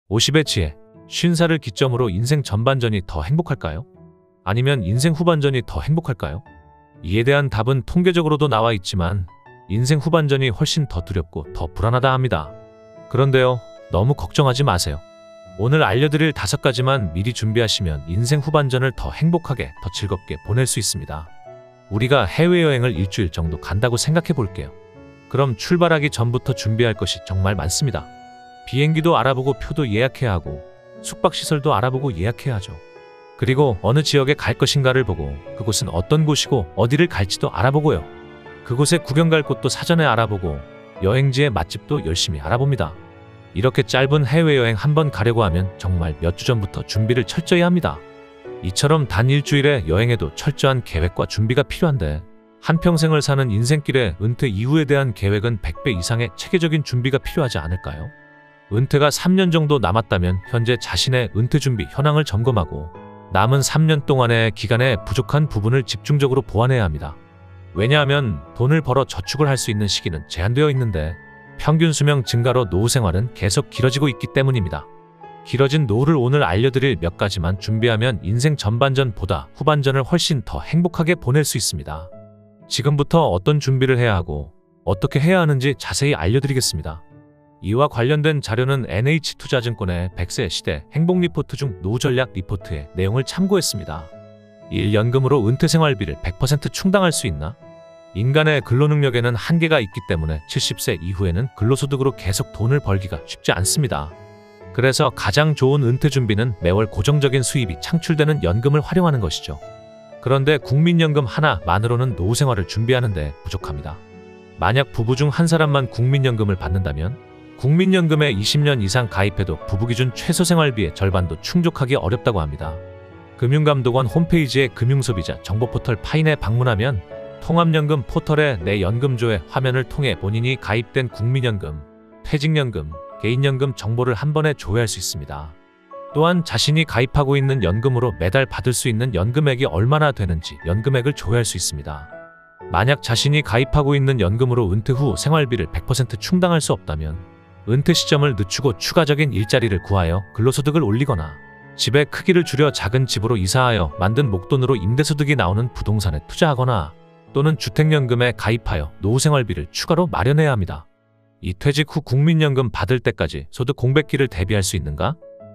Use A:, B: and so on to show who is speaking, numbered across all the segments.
A: 50의 지혜, 50살을 기점으로 인생 전반전이 더 행복할까요? 아니면 인생 후반전이 더 행복할까요? 이에 대한 답은 통계적으로도 나와 있지만 인생 후반전이 훨씬 더 두렵고 더 불안하다 합니다. 그런데요, 너무 걱정하지 마세요. 오늘 알려드릴 5가지만 미리 준비하시면 인생 후반전을 더 행복하게, 더 즐겁게 보낼 수 있습니다. 우리가 해외여행을 일주일 정도 간다고 생각해 볼게요. 그럼 출발하기 전부터 준비할 것이 정말 많습니다. 비행기도 알아보고 표도 예약해야 하고 숙박시설도 알아보고 예약해야 하죠. 그리고 어느 지역에 갈 것인가를 보고 그곳은 어떤 곳이고 어디를 갈지도 알아보고요. 그곳에 구경 갈 곳도 사전에 알아보고 여행지의 맛집도 열심히 알아봅니다. 이렇게 짧은 해외여행 한번 가려고 하면 정말 몇 주 전부터 준비를 철저히 합니다. 이처럼 단 일주일의 여행에도 철저한 계획과 준비가 필요한데 한평생을 사는 인생길에 은퇴 이후에 대한 계획은 100배 이상의 체계적인 준비가 필요하지 않을까요? 은퇴가 3년 정도 남았다면 현재 자신의 은퇴 준비 현황을 점검하고 남은 3년 동안의 기간에 부족한 부분을 집중적으로 보완해야 합니다. 왜냐하면 돈을 벌어 저축을 할 수 있는 시기는 제한되어 있는데 평균 수명 증가로 노후 생활은 계속 길어지고 있기 때문입니다. 길어진 노후를 오늘 알려드릴 몇 가지만 준비하면 인생 전반전보다 후반전을 훨씬 더 행복하게 보낼 수 있습니다. 지금부터 어떤 준비를 해야 하고 어떻게 해야 하는지 자세히 알려드리겠습니다. 이와 관련된 자료는 NH투자증권의 100세 시대 행복 리포트 중 노후 전략 리포트의 내용을 참고했습니다. 1. 연금으로 은퇴 생활비를 100% 충당할 수 있나? 인간의 근로능력에는 한계가 있기 때문에 70세 이후에는 근로소득으로 계속 돈을 벌기가 쉽지 않습니다. 그래서 가장 좋은 은퇴 준비는 매월 고정적인 수입이 창출되는 연금을 활용하는 것이죠. 그런데 국민연금 하나만으로는 노후 생활을 준비하는데 부족합니다. 만약 부부 중 한 사람만 국민연금을 받는다면 국민연금에 20년 이상 가입해도 부부 기준 최소 생활비의 절반도 충족하기 어렵다고 합니다. 금융감독원 홈페이지의 금융소비자 정보포털 파인에 방문하면 통합연금 포털의 내 연금조회 화면을 통해 본인이 가입된 국민연금, 퇴직연금, 개인연금 정보를 한 번에 조회할 수 있습니다. 또한 자신이 가입하고 있는 연금으로 매달 받을 수 있는 연금액이 얼마나 되는지 연금액을 조회할 수 있습니다. 만약 자신이 가입하고 있는 연금으로 은퇴 후 생활비를 100% 충당할 수 없다면 은퇴 시점을 늦추고 추가적인 일자리를 구하여 근로소득을 올리거나 집의 크기를 줄여 작은 집으로 이사하여 만든 목돈으로 임대소득이 나오는 부동산에 투자하거나 또는 주택연금에 가입하여 노후생활비를 추가로 마련해야 합니다. 이 퇴직 후 국민연금 받을 때까지 소득 공백기를 대비할 수 있는가?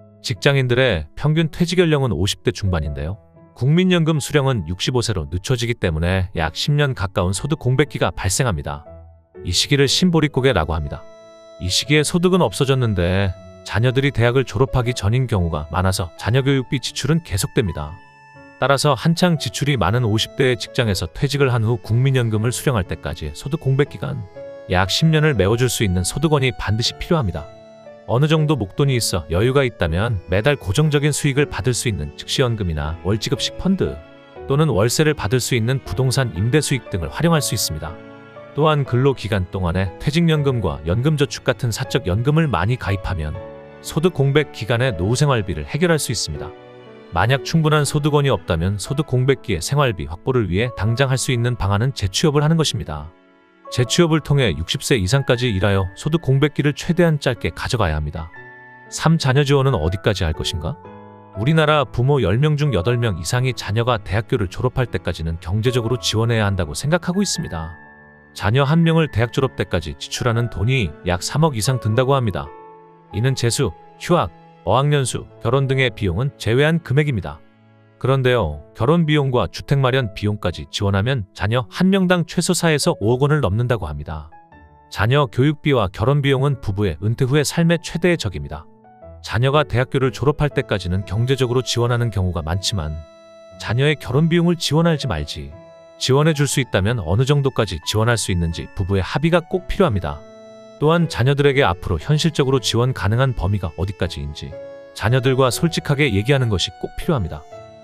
A: 직장인들의 평균 퇴직 연령은 50대 중반인데요. 국민연금 수령은 65세로 늦춰지기 때문에 약 10년 가까운 소득 공백기가 발생합니다. 이 시기를 신보릿고개라고 합니다. 이 시기에 소득은 없어졌는데 자녀들이 대학을 졸업하기 전인 경우가 많아서 자녀 교육비 지출은 계속됩니다. 따라서 한창 지출이 많은 50대의 직장에서 퇴직을 한 후 국민연금을 수령할 때까지 소득 공백기간 약 10년을 메워줄 수 있는 소득원이 반드시 필요합니다. 어느 정도 목돈이 있어 여유가 있다면 매달 고정적인 수익을 받을 수 있는 즉시연금이나 월지급식 펀드 또는 월세를 받을 수 있는 부동산 임대 수익 등을 활용할 수 있습니다. 또한 근로기간 동안에 퇴직연금과 연금저축 같은 사적연금을 많이 가입하면 소득 공백 기간에 노후생활비를 해결할 수 있습니다. 만약 충분한 소득원이 없다면 소득 공백기에 생활비 확보를 위해 당장 할 수 있는 방안은 재취업을 하는 것입니다. 재취업을 통해 60세 이상까지 일하여 소득 공백기를 최대한 짧게 가져가야 합니다. 3. 자녀 지원은 어디까지 할 것인가? 우리나라 부모 10명 중 8명 이상이 자녀가 대학교를 졸업할 때까지는 경제적으로 지원해야 한다고 생각하고 있습니다. 자녀 1명을 대학 졸업 때까지 지출하는 돈이 약 3억 이상 든다고 합니다. 이는 재수, 휴학, 어학연수, 결혼 등의 비용은 제외한 금액입니다. 그런데요, 결혼 비용과 주택 마련 비용까지 지원하면 자녀 1명당 최소 4에서 5억 원을 넘는다고 합니다. 자녀 교육비와 결혼 비용은 부부의 은퇴 후의 삶의 최대의 적입니다. 자녀가 대학교를 졸업할 때까지는 경제적으로 지원하는 경우가 많지만 자녀의 결혼 비용을 지원할지 말지, 지원해 줄 수 있다면 어느 정도까지 지원할 수 있는지 부부의 합의가 꼭 필요합니다. 또한 자녀들에게 앞으로 현실적으로 지원 가능한 범위가 어디까지인지 자녀들과 솔직하게 얘기하는 것이 꼭 필요합니다.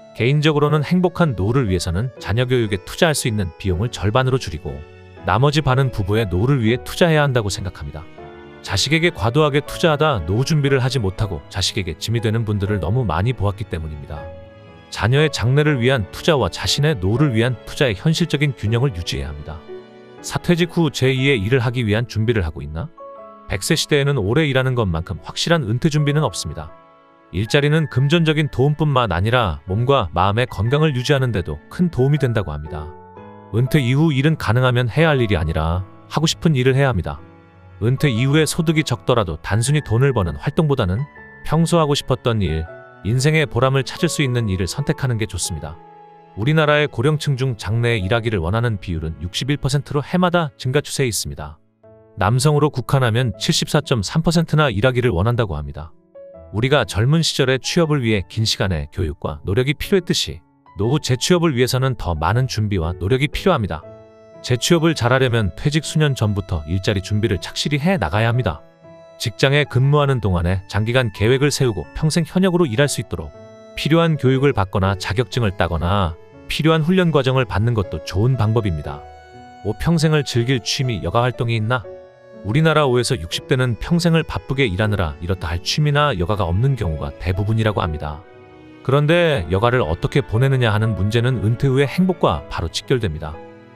A: 개인적으로는 행복한 노후를 위해서는 자녀 교육에 투자할 수 있는 비용을 절반으로 줄이고 나머지 반은 부부의 노후를 위해 투자해야 한다고 생각합니다. 자식에게 과도하게 투자하다 노후 준비를 하지 못하고 자식에게 짐이 되는 분들을 너무 많이 보았기 때문입니다. 자녀의 장래를 위한 투자와 자신의 노후를 위한 투자의 현실적인 균형을 유지해야 합니다. 사퇴직 후 제2의 일을 하기 위한 준비를 하고 있나? 100세 시대에는 오래 일하는 것만큼 확실한 은퇴 준비는 없습니다. 일자리는 금전적인 도움뿐만 아니라 몸과 마음의 건강을 유지하는 데도 큰 도움이 된다고 합니다. 은퇴 이후 일은 가능하면 해야 할 일이 아니라 하고 싶은 일을 해야 합니다. 은퇴 이후에 소득이 적더라도 단순히 돈을 버는 활동보다는 평소 하고 싶었던 일, 인생의 보람을 찾을 수 있는 일을 선택하는 게 좋습니다. 우리나라의 고령층 중 장래에 일하기를 원하는 비율은 61%로 해마다 증가 추세에 있습니다. 남성으로 국한하면 74.3%나 일하기를 원한다고 합니다. 우리가 젊은 시절에 취업을 위해 긴 시간의 교육과 노력이 필요했듯이 노후 재취업을 위해서는 더 많은 준비와 노력이 필요합니다. 재취업을 잘하려면 퇴직 수년 전부터 일자리 준비를 착실히 해 나가야 합니다. 직장에 근무하는 동안에 장기간 계획을 세우고 평생 현역으로 일할 수 있도록 필요한 교육을 받거나 자격증을 따거나 필요한 훈련 과정을 받는 것도 좋은 방법입니다. 평생을 즐길 취미, 여가 활동이 있나? 우리나라 5에서 60대는 평생을 바쁘게 일하느라 이렇다 할 취미나 여가가 없는 경우가 대부분이라고 합니다. 그런데 여가를 어떻게 보내느냐 하는 문제는 은퇴 후의 행복과 바로 직결됩니다.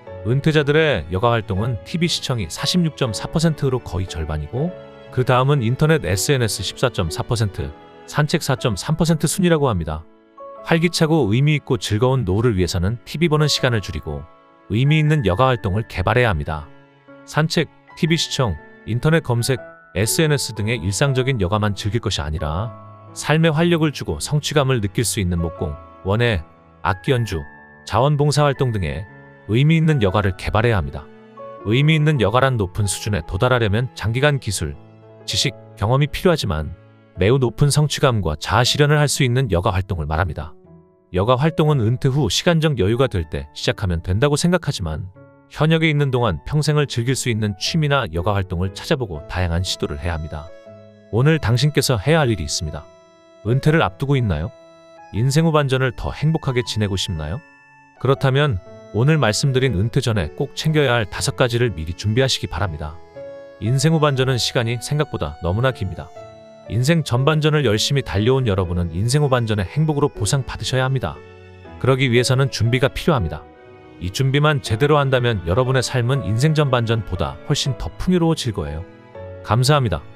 A: 은퇴자들의 여가 활동은 TV 시청이 46.4%로 거의 절반이고 그 다음은 인터넷 SNS 14.4%, 산책 4.3% 순이라고 합니다. 활기차고 의미있고 즐거운 노후를 위해서는 TV 보는 시간을 줄이고 의미 있는 여가 활동을 개발해야 합니다. 산책, TV 시청, 인터넷 검색, SNS 등의 일상적인 여가만 즐길 것이 아니라 삶에 활력을 주고 성취감을 느낄 수 있는 목공, 원예, 악기 연주, 자원봉사 활동 등의 의미 있는 여가를 개발해야 합니다. 의미 있는 여가란 높은 수준에 도달하려면 장기간 기술, 지식, 경험이 필요하지만 매우 높은 성취감과 자아 실현을 할 수 있는 여가 활동을 말합니다. 여가 활동은 은퇴 후 시간적 여유가 될 때 시작하면 된다고 생각하지만 현역에 있는 동안 평생을 즐길 수 있는 취미나 여가 활동을 찾아보고 다양한 시도를 해야 합니다. 오늘 당신께서 해야 할 일이 있습니다. 은퇴를 앞두고 있나요? 인생 후반전을 더 행복하게 지내고 싶나요? 그렇다면 오늘 말씀드린 은퇴 전에 꼭 챙겨야 할 5가지를 미리 준비하시기 바랍니다. 인생 후반전은 시간이 생각보다 너무나 깁니다. 인생 전반전을 열심히 달려온 여러분은 인생 후반전의 행복으로 보상받으셔야 합니다. 그러기 위해서는 준비가 필요합니다. 이 준비만 제대로 한다면 여러분의 삶은 인생 전반전보다 훨씬 더 풍요로워질 거예요. 감사합니다.